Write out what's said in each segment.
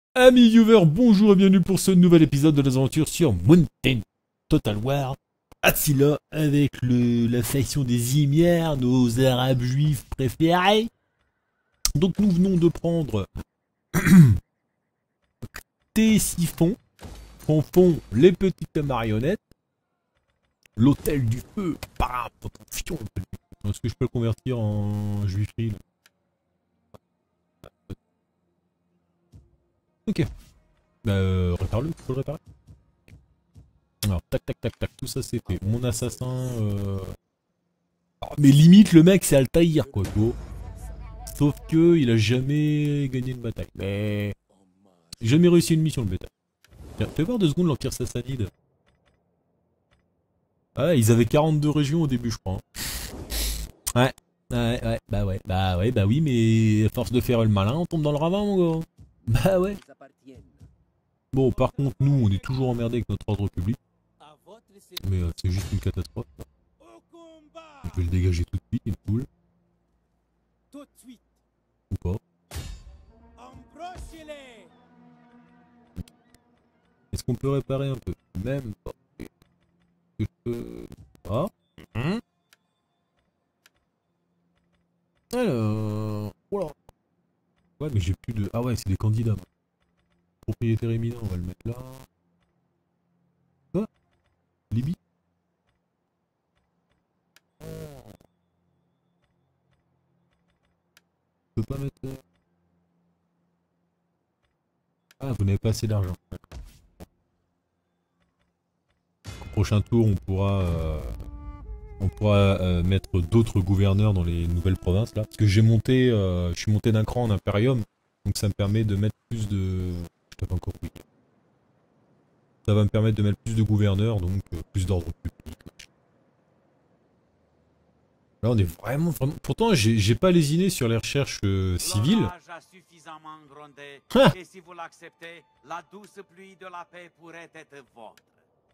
Amis viewers, bonjour et bienvenue pour ce nouvel épisode de l'aventure sur Mountain Total War Attila avec la faction des Imières, nos arabes juifs préférés. Donc nous venons de prendre Ctésiphon, Fanfon, les petites marionnettes, l'hôtel du feu, bam, attention. Est-ce que je peux le convertir en juifri là? Ok. Répare-le, faut le réparer. Alors, tac, tac, tac, tac, tout ça c'est fait. Mon assassin... mais limite, le mec c'est Altaïr, quoi, tu vois. Sauf que il a jamais gagné une bataille. Mais... jamais réussi une mission, le bêta. Tiens, fais voir 2 secondes l'Empire Sassanide. Ah, ils avaient 42 régions au début, je crois. Hein. Ouais, bah oui, mais à force de faire le malin, on tombe dans le ravin, mon gars. Bah ouais. Bon, par contre, nous, on est toujours emmerdés avec notre ordre public. Mais c'est juste une catastrophe. Je vais le dégager tout de suite, il est cool. Ou pas. Est-ce qu'on peut réparer un peu? Même pas. Je peux... Ah. Alors... Voilà. Ouais, mais j'ai plus de... Ah ouais, c'est des candidats. Propriétaire éminent, on va le mettre là. Quoi? Libye? Je peux pas mettre... Ah, vous n'avez pas assez d'argent. Au prochain tour, on pourra mettre d'autres gouverneurs dans les nouvelles provinces là. Parce que j'ai monté, je suis monté d'un cran en Imperium, donc ça me permet de mettre plus de... Je t'avais encore oui. Ça va me permettre de mettre plus de gouverneurs, donc plus d'ordre public. Là on est vraiment... Pourtant j'ai pas lésiné sur les recherches civiles. Ah, et si vous l'acceptez, la douce pluie de la paix pourrait être vôtre.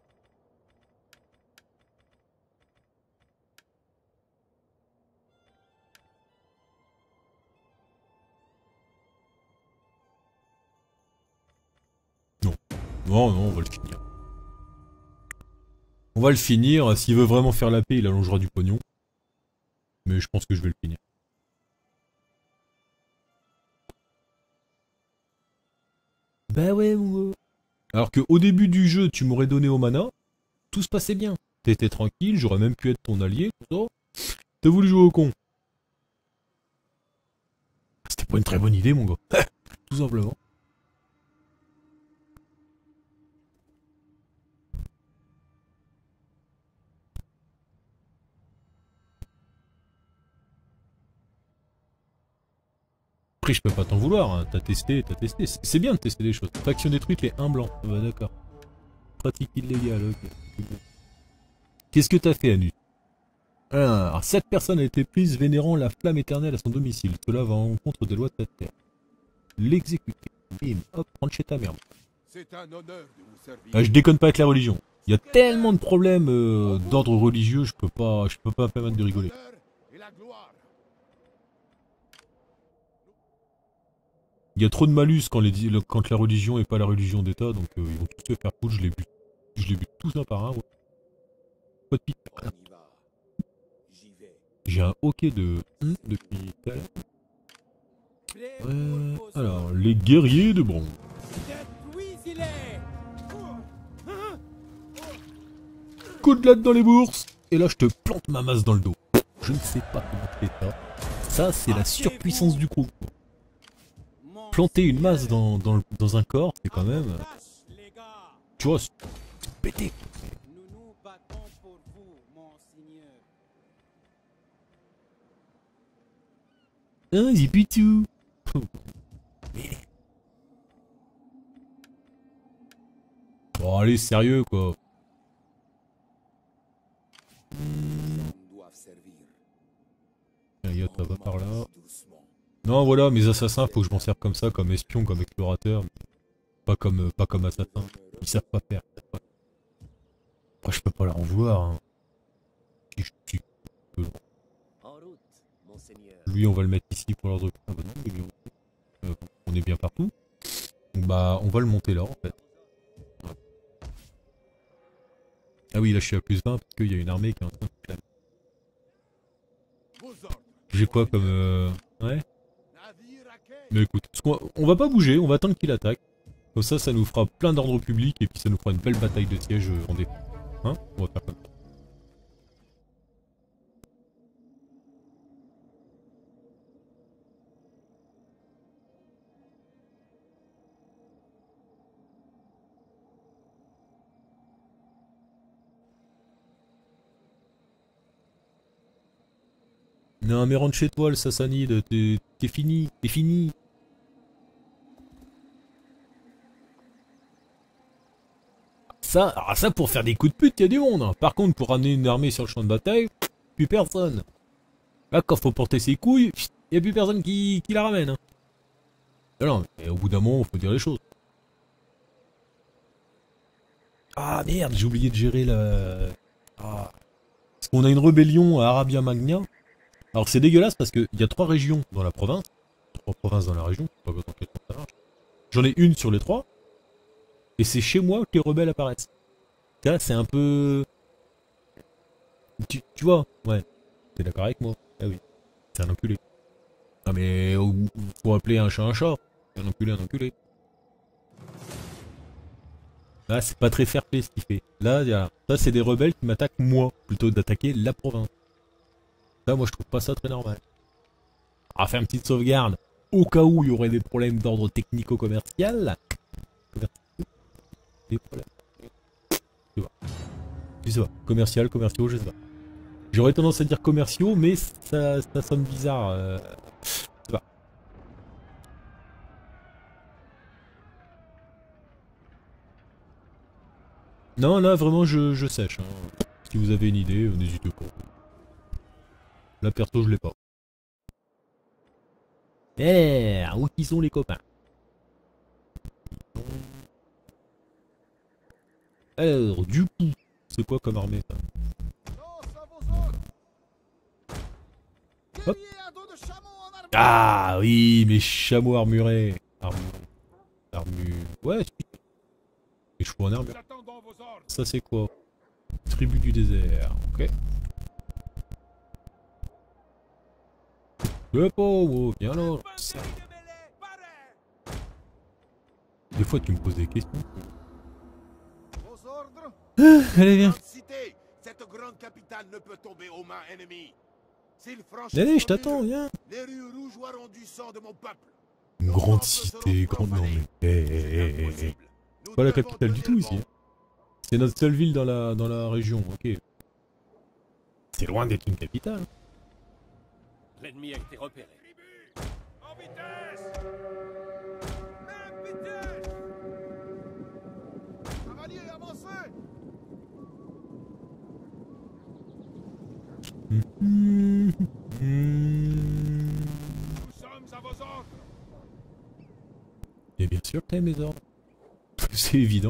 non. Non, non, on va le finir. On va le finir, s'il veut vraiment faire la paix, il allongera du pognon. Mais je pense que je vais le finir. Bah ouais, mon gars. Alors qu'au début du jeu, tu m'aurais donné au mana, tout se passait bien. T'étais tranquille, j'aurais même pu être ton allié, tout ça. T'as voulu jouer au con. C'était pas une très bonne idée, mon gars. Tout simplement. Après, je peux pas t'en vouloir, hein. T'as testé, t'as testé. C'est bien de tester des choses. Faction détruite, les 1 blanc. Ah bah d'accord. Pratique illégale, ok. Qu'est-ce que t'as fait, Anus? Alors, 7 personnes a été prise vénérant la flamme éternelle à son domicile. Cela va en contre des lois de cette terre. L'exécuter. Bim, hop, rentre chez ta merde. Je déconne pas avec la religion. Il y a tellement de problèmes d'ordre religieux, je peux pas me permettre de rigoler. Il y a trop de malus quand la religion est pas la religion d'État, donc ils vont tous se faire foutre, je l'ai vu tous un par un. Ouais. Pas de pite. J'ai un hockey depuis tout à l'heure. Alors, les guerriers de bronze. Coup de latte dans les bourses. Et là, je te plante ma masse dans le dos. Je ne sais pas comment tu fais ça. Ça, c'est la surpuissance du coup. Planter une masse dans un corps, c'est quand même... Tu vois, c'est pété. Ah, j'ai plus tout. Bon, allez, sérieux, quoi. Y'a ça va par là. Non, voilà, mes assassins, faut que je m'en serve comme ça, comme espion, comme explorateur. Pas comme assassin. Ils savent pas faire. Après, je peux pas leur en vouloir. Hein. Lui, on va le mettre ici pour l'ordre. Ah bah non, lui, on est bien partout. Donc, bah, on va le monter là, en fait. Ouais. Ah oui, là, je suis à plus 20 parce qu'il y a une armée qui est en train de clamer. J'ai quoi comme... Ouais. Mais écoute, on va pas bouger, on va attendre qu'il attaque. Comme ça nous fera plein d'ordre public et puis ça nous fera une belle bataille de siège en défense. Hein? On va faire comme ça. Non mais rentre chez toi le Sassanide, t'es fini, t'es fini. Ça pour faire des coups de pute, y a du monde. Hein. Par contre, pour ramener une armée sur le champ de bataille, plus personne. Là, quand faut porter ses couilles, y a plus personne qui la ramène. Hein. Non, mais au bout d'un moment, faut dire les choses. Ah merde, j'ai oublié de gérer la... Ah. Parce qu'on a une rébellion à Arabia Magna. Alors c'est dégueulasse parce qu'il y a 3 régions dans la province. 3 provinces dans la région, pas dans quel sens ça marche. J'en ai une sur les 3. Et c'est chez moi que les rebelles apparaissent. Là, c'est un peu... Tu vois, ouais. T'es d'accord avec moi? Ah oui. C'est un enculé. Ah mais faut appeler un chat un chat. Un enculé, un enculé. Là, c'est pas très fair play ce qu'il fait. Là, ça c'est des rebelles qui m'attaquent moi, plutôt que d'attaquer la province. Là, moi je trouve pas ça très normal. On va faire une petite sauvegarde. Au cas où il y aurait des problèmes d'ordre technico-commercial. Des problèmes. Je sais pas. Commercial, commerciaux, je sais pas. J'aurais tendance à dire commerciaux, mais ça sonne bizarre. Je sais pas. Non, là vraiment je sèche. Hein. Si vous avez une idée, n'hésitez pas. Là perso je l'ai pas. Eh, où qui sont les copains? Alors, du coup, c'est quoi comme armée ça? Hop. Ah oui, mes chameaux armurés. Ouais, les chevaux en armure. Ça c'est quoi? Tribu du désert, ok. Oh, viens là. Des fois tu me poses des questions. Allez viens. Allez, je t'attends, viens. Une grande cité, grande... Non mais... C'est pas la capitale du tout ici. Hein. C'est notre seule ville dans la région, ok. C'est loin d'être une capitale. L'ennemi a été repéré. En vitesse! Même vitesse! Cavalier, avancez! Nous sommes à vos ordres. Et bien sûr que t'as mes ordres. C'est évident.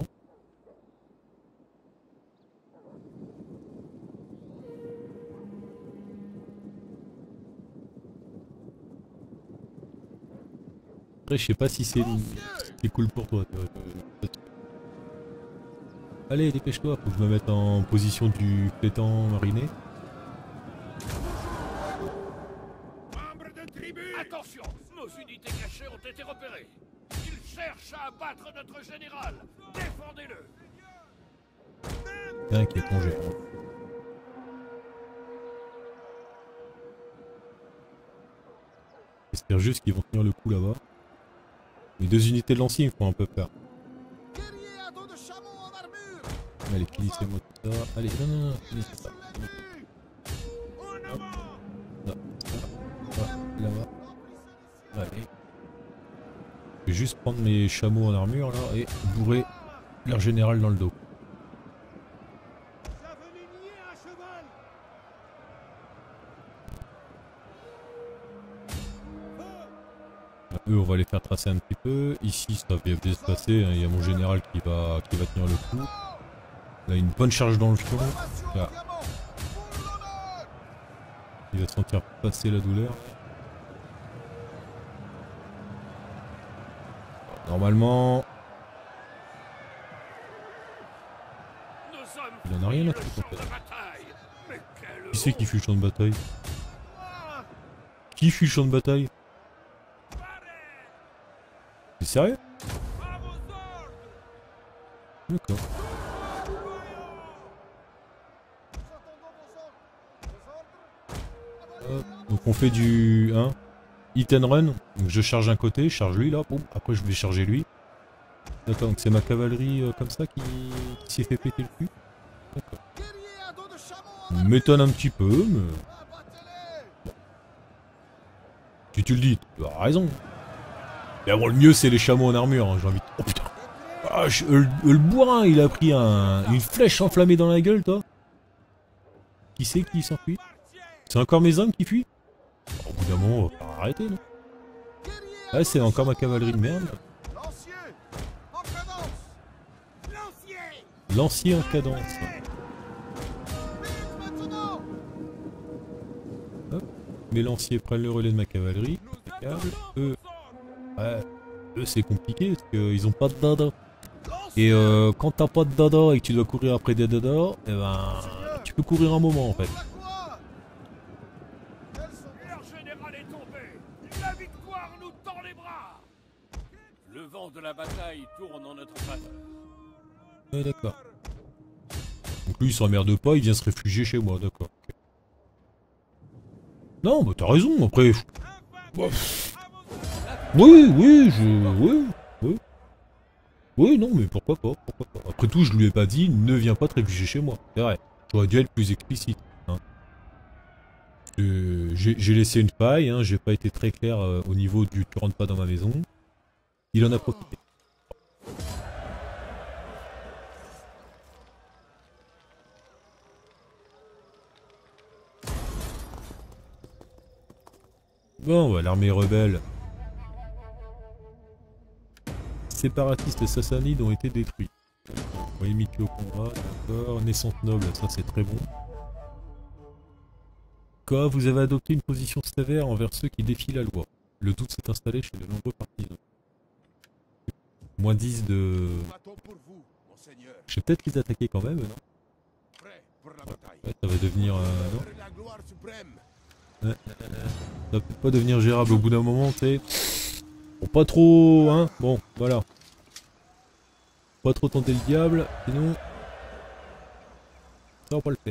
Après, je sais pas si c'est cool pour toi. Allez, dépêche-toi, faut que je me mette en position du pétant mariné. Membres de tribu! Attention! Nos unités cachées ont été repérées. Ils cherchent à abattre notre général. Défendez-le! T'inquiète, mon gère. J'espère juste qu'ils vont tenir le coup là-bas. Les 2 unités de lanciers me font un peu peur. Allez, finissez-moi tout ça. Allez, non, finissez ça. Hop. Là, là-bas. Allez. Je vais juste prendre mes chameaux en armure là et bourrer leur général dans le dos. Eux, on va les faire tracer un petit peu. Ici, ça va bien se passer. Hein. Il y a mon général qui va tenir le coup. Là, une bonne charge dans le fion. Là. Il va sentir passer la douleur. Normalement... Nous sommes Il en a rien à le foutre, champ en fait. de bataille. Mais quelle Qui c'est qui fuit le champ de bataille? Qui fuit le champ de bataille? T'es sérieux? D'accord. Hop. Donc on fait du... Hein, hit and run. Donc je charge un côté, je charge lui là. Boum. Après je vais charger lui. D'accord, donc c'est ma cavalerie comme ça qui s'est fait péter le cul. D'accord. Ça m'étonne un petit peu, mais... Bon. Si tu le dis, tu as raison. Mais bon, le mieux c'est les chameaux en armure, hein, j'ai envie de... Oh putain. Ah, le bourrin, il a pris une flèche enflammée dans la gueule, toi. Qui c'est qui s'enfuit? C'est encore mes hommes qui fuient? Au bout d'un moment, on va pas arrêter, non? Ah, c'est encore ma cavalerie de merde. Lancier en cadence. Hop. Mes lanciers prennent le relais de ma cavalerie. Impeccable. Eux, ouais, eux c'est compliqué parce qu'ils ont pas de dada. Et quand t'as pas de dada et que tu dois courir après des dada, eh ben, tu peux courir un moment en fait. Leur général est tombé. La victoire nous tend les bras. Le vent de la bataille tourne en notre faveur. Ouais, d'accord. Donc lui il s'emmerde pas, il vient se réfugier chez moi, d'accord. Okay. Non, bah t'as raison, après... Bah, oui, oui. Oui, non, mais pourquoi pas, pourquoi pas. Après tout, je lui ai pas dit, ne viens pas te réfugier chez moi. C'est vrai, j'aurais dû être plus explicite. Hein. J'ai laissé une faille, hein, j'ai pas été très clair au niveau du tu rentres pas dans ma maison. Il en a profité. Bon, bah, l'armée rebelle. Séparatistes et sassanides ont été détruits. Vous voyez Mickey au combat, d'accord. Naissance noble, ça c'est très bon. Quoi, vous avez adopté une position sévère envers ceux qui défient la loi. Le doute s'est installé chez de nombreux partisans. Moins 10 de... Je vais peut-être les attaquer quand même, non? Ouais, ça va devenir... non, ça va peut-être pas devenir gérable au bout d'un moment, tu sais. Bon, pas trop, hein. Bon, voilà. Pas trop tenter le diable, sinon... Ça va pas le faire.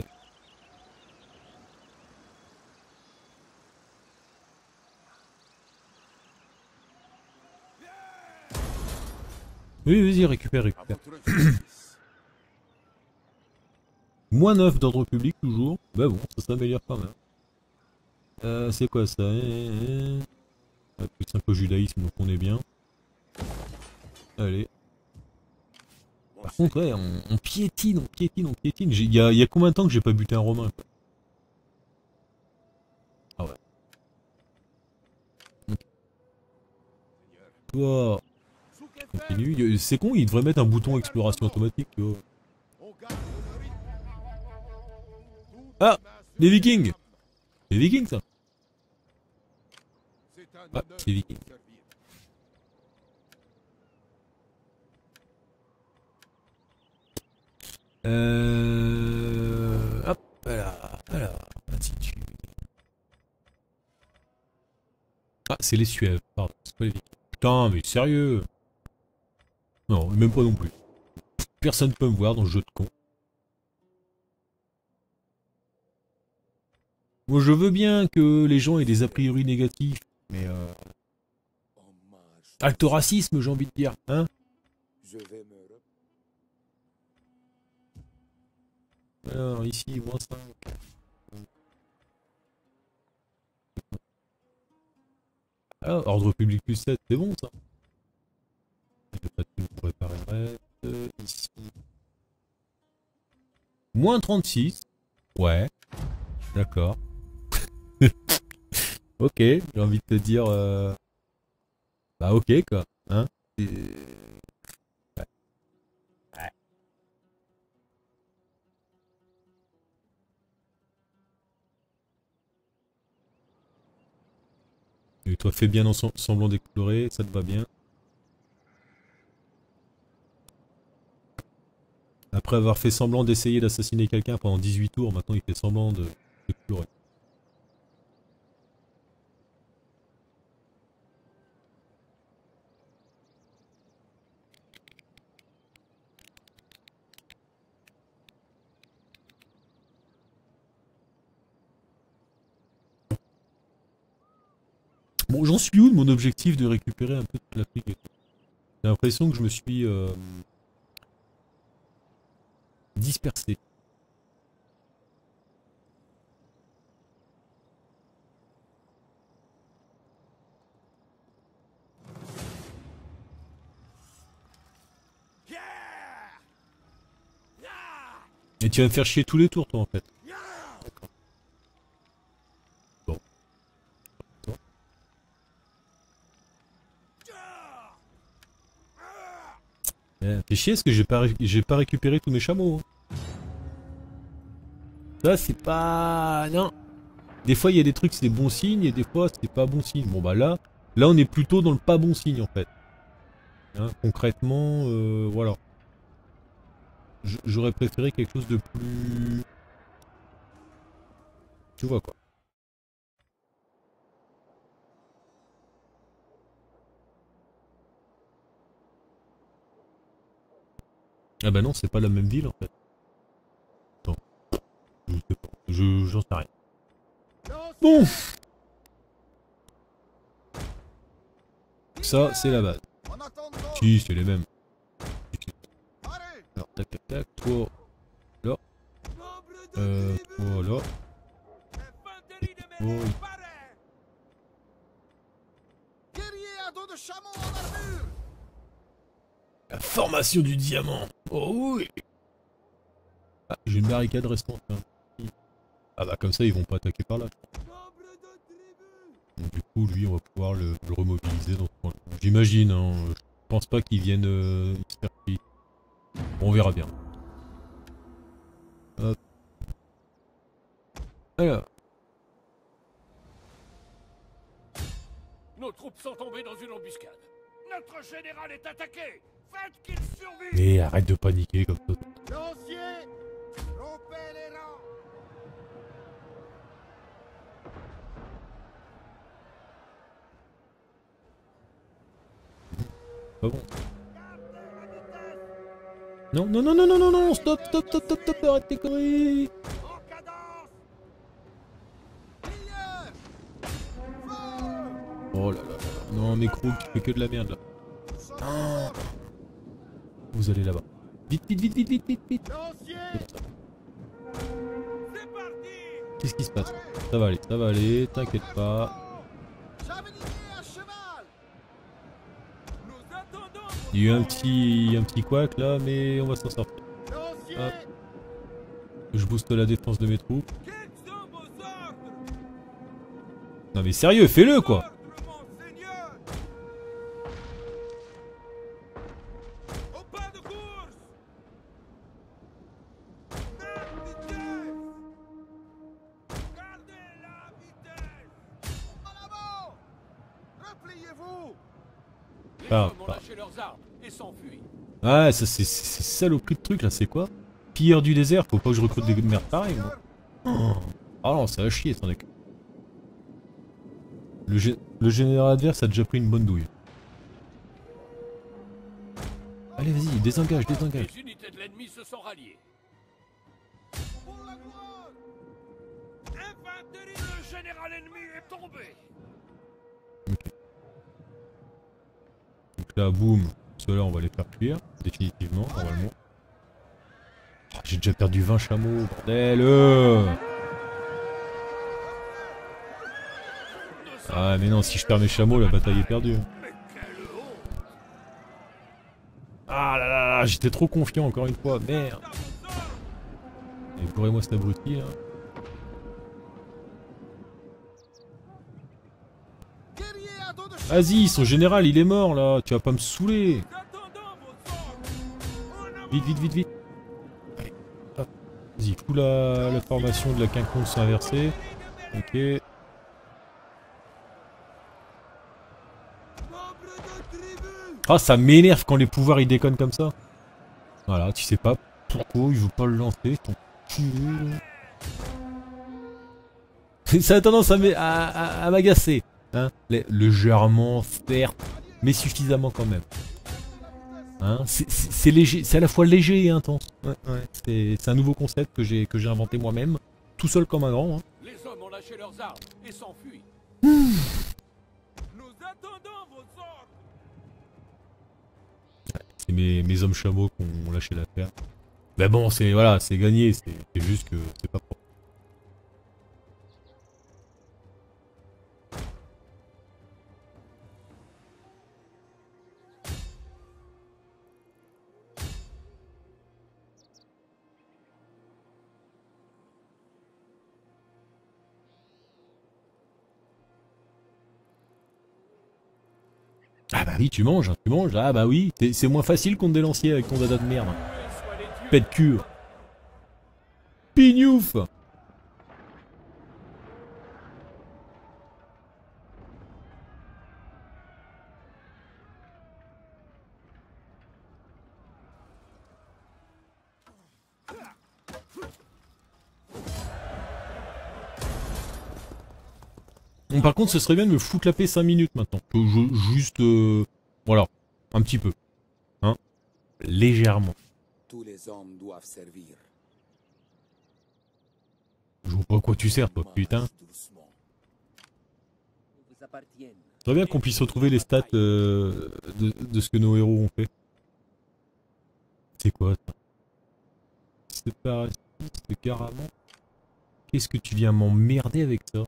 Oui, vas-y, récupère. Moins 9 d'ordre public, toujours. Bah bon, ça s'améliore quand même. C'est quoi ça? Plus 5 au judaïsme, donc on est bien. Allez. Par contre, ouais, on piétine. Il y a combien de temps que j'ai pas buté un romain, quoi? Ah ouais. Toi, continue. C'est con, il devrait mettre un bouton exploration automatique, tu vois. Ah, les Vikings. Les Vikings, ça. Ah, c'est les Vikings. Hop là, attitude. Ah, c'est les Suèves, pardon, c'est pas les Vikings. Putain, mais sérieux? Non, même pas non plus. Personne peut me voir dans ce jeu de con. Moi, je veux bien que les gens aient des a priori négatifs, mais acte racisme, j'ai envie de dire, hein? Alors, ici, moins 5. Ah, ordre public plus 7, c'est bon ça. Je pas de pour réparer le reste. Ici. Moins 36. Ouais. D'accord. Ok, j'ai envie de te dire... Bah ok quoi. Hein? Ouais. Ouais. Et toi fais bien semblant d'explorer, ça te va bien. Après avoir fait semblant d'essayer d'assassiner quelqu'un pendant 18 tours, maintenant il fait semblant d'explorer. Bon, j'en suis où de mon objectif de récupérer un peu de l'Afrique? J'ai l'impression que je me suis dispersé. Et tu vas me faire chier tous les tours, toi, en fait. D'accord. Bon. Fais chier parce que j'ai pas récupéré tous mes chameaux. Ça, c'est pas... Non. Des fois, il y a des trucs, c'est bon signe, et des fois, c'est pas bon signe. Bon, bah là on est plutôt dans le pas bon signe, en fait. Hein, concrètement, voilà. J'aurais préféré quelque chose de plus... Tu vois, quoi. Ah bah non, c'est pas la même ville, en fait. Attends. Je sais pas. J'en sais rien. Bon. Ça, c'est la base. Si, c'est les mêmes. Alors, tac, tac, tac. Toi, là. Toi, là. Et toi, la formation du diamant. Oh oui. Ah, j'ai une barricade restante. Hein. Ah bah comme ça, ils vont pas attaquer par là. Donc, du coup, lui, on va pouvoir le remobiliser dans ce point. J'imagine, hein. Je pense pas qu'ils viennent se faire chier. Bon, on verra bien. Hop. Alors. Nos troupes sont tombées dans une embuscade. Notre général est attaqué. Faites qu'il survive. Mais arrête de paniquer comme ça. Lancier, rompez les rangs. Pas bon. Non, non, non, non, non, non, non, stop, stop, stop, stop, stop, arrête tes conneries. Oh là là là là. Non, mais Krug, tu fais que de la merde là. Ah. Vous allez là-bas. Vite, vite, vite, vite, vite, vite, vite. Qu'est-ce qui se passe? Ça va aller, t'inquiète pas. Il y a eu un petit couac là, mais on va s'en sortir. Hop. Je booste la défense de mes troupes. Non mais sérieux, fais-le quoi! Ah, ça c'est saloperie de truc là, c'est quoi? Pilleur du désert, faut pas que je recrute des merdes pareilles moi. Oh. Ah non, ça va chier, t'en es. Le général adverse a déjà pris une bonne douille. Allez, vas-y, désengage, désengage. Les unités de l'ennemi se sont ralliées. Le général ennemi est tombé. Ok. Donc là, boum, ceux-là on va les faire cuire, définitivement, normalement. Oh, j'ai déjà perdu 20 chameaux, bordel. Ah mais non, si je perds mes chameaux, la bataille est perdue. Ah là là là, j'étais trop confiant encore une fois, merde. Et bourrez-moi cet abruti là. Vas-y, son général il est mort là, tu vas pas me saouler. Vite, vite, vite, vite. Allez, hop. Vas-y, fous la formation de la quinconce inversée. Ok. Ah, ça m'énerve quand les pouvoirs ils déconnent comme ça. Voilà, tu sais pas. pourquoi il veut pas le lancer, ton culé, là. Ça a tendance à m'agacer. Hein, légèrement, certes, mais suffisamment quand même. Hein, c'est léger, c'est à la fois léger et intense. Ouais, ouais, c'est un nouveau concept que j'ai inventé moi-même, tout seul comme un grand. Hein. Les hommes ont lâché leurs armes et s'enfuient. Nous attendons vos ordres. C'est mes hommes chameaux qui ont lâché l'affaire. Mais bon, c'est voilà, c'est gagné, c'est juste que c'est pas propre. Ah bah oui, tu manges, tu manges. Ah bah oui, c'est moins facile contre des lanciers avec ton dada de merde. Pète cul. Pignouf. Bon, par contre, ce serait bien de me foutre la paix 5 minutes maintenant. Juste, voilà, un petit peu. Hein, légèrement. Tous les hommes doivent servir. Je vois pas à quoi tu sers, toi, putain. Ce serait bien qu'on puisse retrouver les stats de ce que nos héros ont fait. C'est quoi ça? Séparatiste, carrément. Qu'est-ce que tu viens m'emmerder avec ça?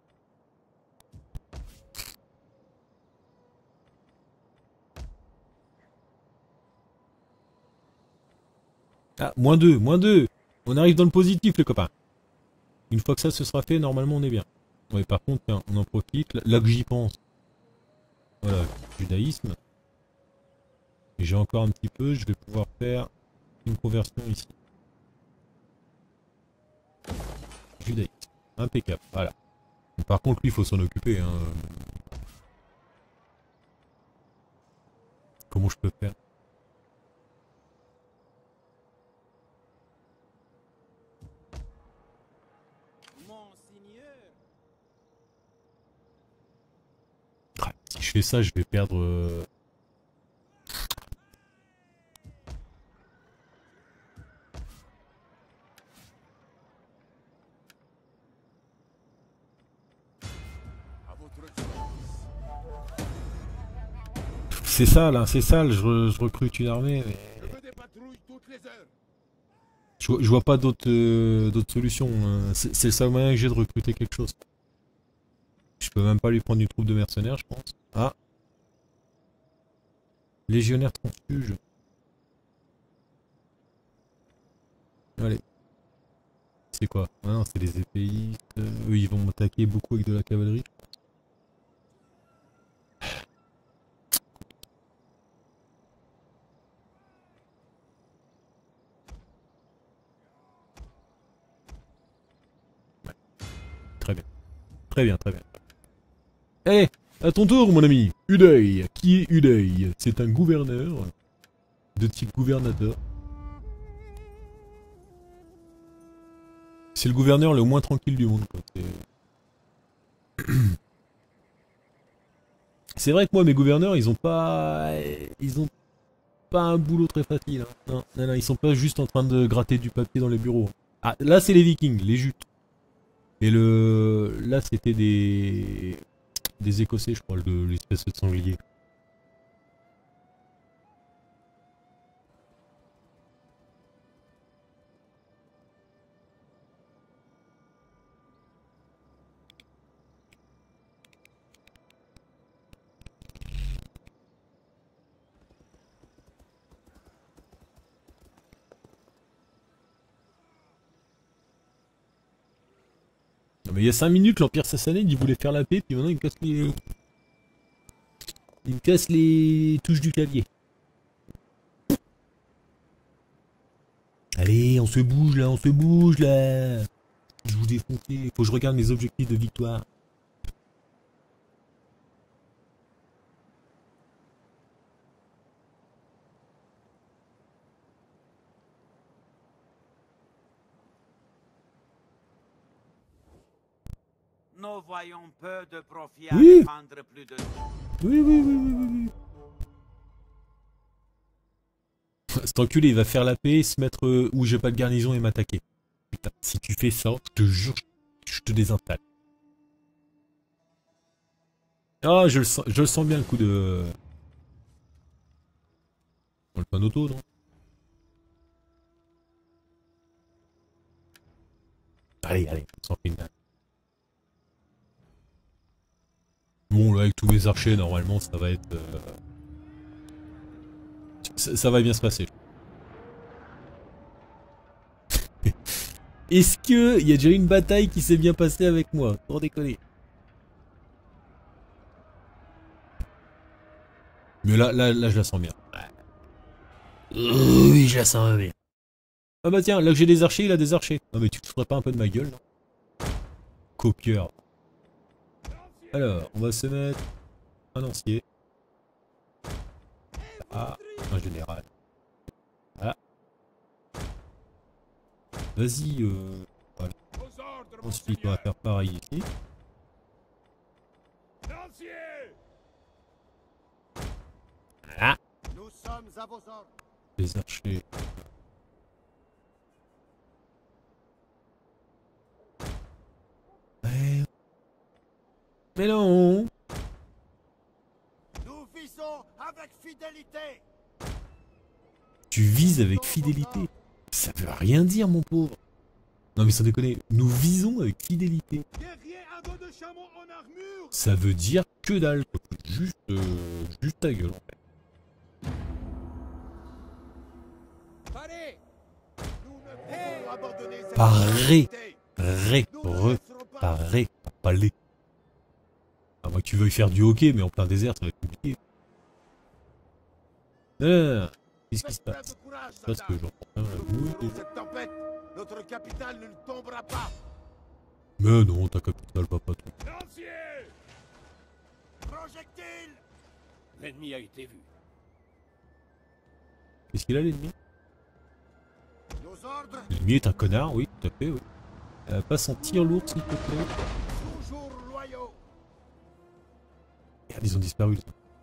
Ah, -2, -2. On arrive dans le positif, les copains. Une fois que ça se sera fait, normalement on est bien. Ouais, par contre, tiens, on en profite. Là que j'y pense. Voilà, judaïsme. Et j'ai encore un petit peu, je vais pouvoir faire une conversion ici. Judaïsme. Impeccable, voilà. Par contre, lui, il faut s'en occuper. Hein. Comment je peux faire? Ah, si je fais ça, je vais perdre... C'est sale, hein, c'est sale, je recrute une armée, mais... Je veux des patrouilles toutes les heures. Je vois pas d'autres solutions. Hein. C'est le seul moyen que j'ai de recruter quelque chose. Je peux même pas lui prendre une troupe de mercenaires, je pense. Ah. Légionnaire transfuge. Allez. C'est quoi? Ah non, c'est les épéistes. Eux, ils vont m'attaquer beaucoup avec de la cavalerie. Ouais. Très bien. Très bien, très bien. Eh, à ton tour, mon ami. Uday. Qui est Uday? C'est un gouverneur de type gouvernateur. C'est le gouverneur le moins tranquille du monde. C'est vrai que moi, mes gouverneurs, ils ont pas un boulot très facile. Hein. Non, non, non, ils sont pas juste en train de gratter du papier dans les bureaux. Ah, là, c'est les Vikings, les jutes. Et là, c'était des Écossais, je crois, de l'espèce de sanglier. Non, mais il y a 5 minutes, l'Empire sassanide, il voulait faire la paix, puis maintenant il me casse les touches du clavier. Allez, on se bouge là, on se bouge là. Je vous défoncer, faut que je regarde mes objectifs de victoire. Nous voyons peu de profit Oui. à défendre plus de... Oui. Cet enculé, il va faire la paix, se mettre où j'ai pas de garnison et m'attaquer. Putain, si tu fais ça, je te jure, je te désinstalle. Ah, je le sens bien le coup de... On le panauto, non? Allez, on s'en fait une. Bon, là, avec tous mes archers, normalement, ça va être... Ça va bien se passer. Est-ce que il y a déjà eu une bataille qui s'est bien passée avec moi? Pour déconner. Mais là, je la sens bien. Oui, je la sens bien. Ah bah tiens, là que j'ai des archers, il a des archers. Non mais tu te ferais pas un peu de ma gueule, non? Copieur. Alors, on va se mettre un lancier. Ah, un général. Voilà. Vas-y, voilà. Ensuite, on va faire pareil ici. Voilà. Nous sommes à vos ordres. Les archers. Ouais. Mais non. Nous visons avec fidélité. Tu vises avec fidélité. Ça veut rien dire, mon pauvre. Non mais sans déconner, nous visons avec fidélité. Ça veut dire que dalle. Juste ta gueule en fait. Paré. Paré. À moins que tu veuilles faire du hockey, mais en plein désert, ça va être compliqué. Qu'est-ce qui se passe? Parce que j'entends rien la boue. Cette tempête, notre capitale ne tombera pas. Mais non, ta capitale va pas tout. Projectile. L'ennemi a été vu. Qu'est-ce qu'il a l'ennemi? Nos ordres. L'ennemi est un connard, oui, tout à fait, oui. Passe en tir lourd, s'il te plaît. Toujours loyaux. Merde, ils ont disparu.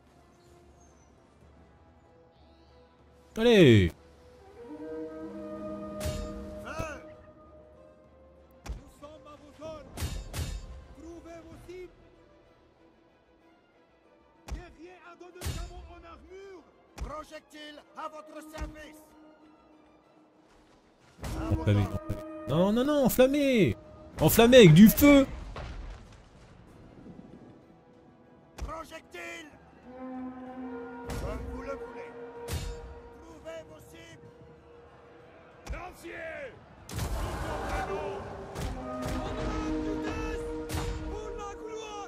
Allez! Nous sommes à vos ordres. Trouvez vos cibles. Guerrier à dos de chameau en armure. Projectile à votre service. Enflammé. Non, enflammé! Enflammé avec du feu! Projectile. Comme vous le voulez. Trouvez vos cibles. Lancier. Pour la gloire.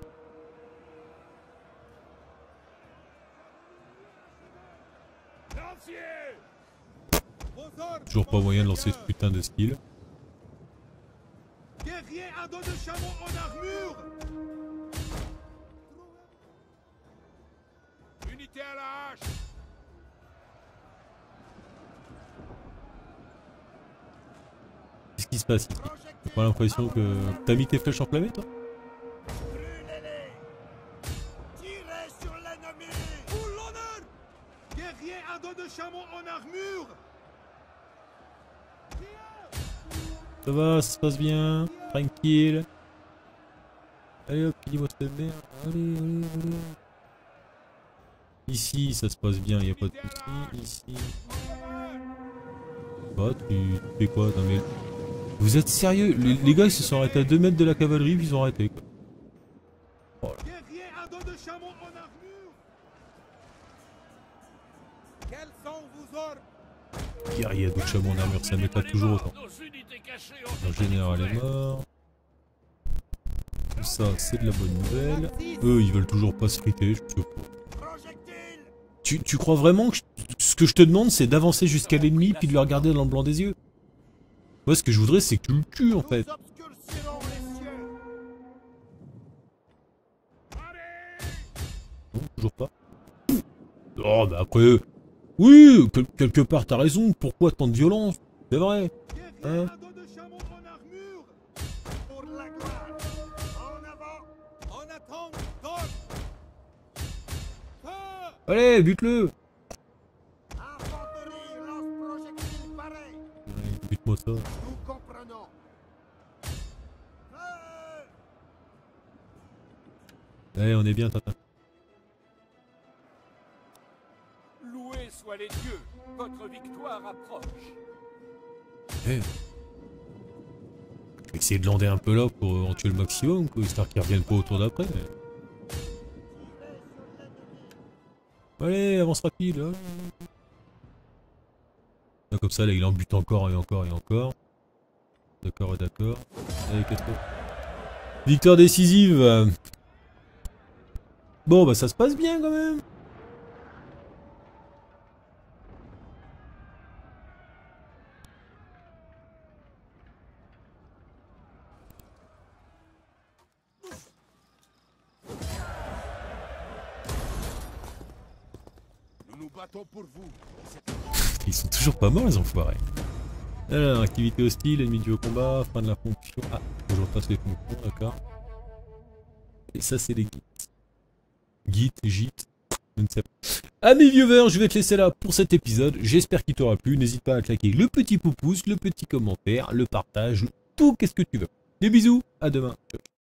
Lancier. Toujours pas moyen de lancer ce putain de skill. Guerrier à dos de chameau en armure. Unité à la hache. Qu'est-ce qui se passe ici? J'ai pas l'impression que... T'as mis tes flèches enflammées, toi? Brûlez-les. Tirez sur l'ennemi. Pour l'honneur. Guerrier à dos de chameau en armure. Ça va, ça se passe bien. Tranquille. Allez hop, dis-moi de merde. Allez. Ici, ça se passe bien, y a pas de soucis. Ici. Bah, tu fais quoi? Non mais... Vous êtes sérieux? Les gars, ils se sont arrêtés à 2 mètres de la cavalerie, puis ils ont arrêté, quoi. Oh là. Guerrier à dos de chameau en armure. Quels sont vos ordres? Guerrier de chameau en armure, ça m'éclate toujours autant. Le général est mort. Tout ça, c'est de la bonne nouvelle. Eux, ils veulent toujours pas se friter, je sais pas. Tu crois vraiment que ce que je te demande, c'est d'avancer jusqu'à l'ennemi puis de le regarder dans le blanc des yeux? Moi, ce que je voudrais, c'est que tu le tues, en fait. Non, toujours pas. Oh, bah après... Oui, quelque part, t'as raison. Pourquoi tant de violence? C'est vrai. Hein? Allez, bute-le. Infanterie, lance-projectile pareil. Ouais, bute-moi ça. Nous comprenons. Allez, on est bien, Tintin. Loués soient les dieux. Votre victoire approche. Eh. Je vais essayer de lander un peu là pour en tuer le maximum, quoi, histoire qu'ils reviennent pas au tour d'après. Allez, avance rapide. Là. Là, comme ça, là, il en bute encore et encore et encore. D'accord et d'accord. Allez, 4. Victoire décisive. Bon, bah ça se passe bien quand même. Nous nous battons pour vous. Ils sont toujours pas morts les enfoirés. Alors, activité hostile, ennemi du haut combat, fin de la fonction. Ah, faut que je repasse les fonctions, d'accord. Et ça, c'est les guides. Git, gîte, je ne sais pas. Amis viewers, je vais te laisser là pour cet épisode. J'espère qu'il t'aura plu. N'hésite pas à claquer le petit pouce, le petit commentaire, le partage, tout qu'est-ce que tu veux. Des bisous, à demain. Ciao.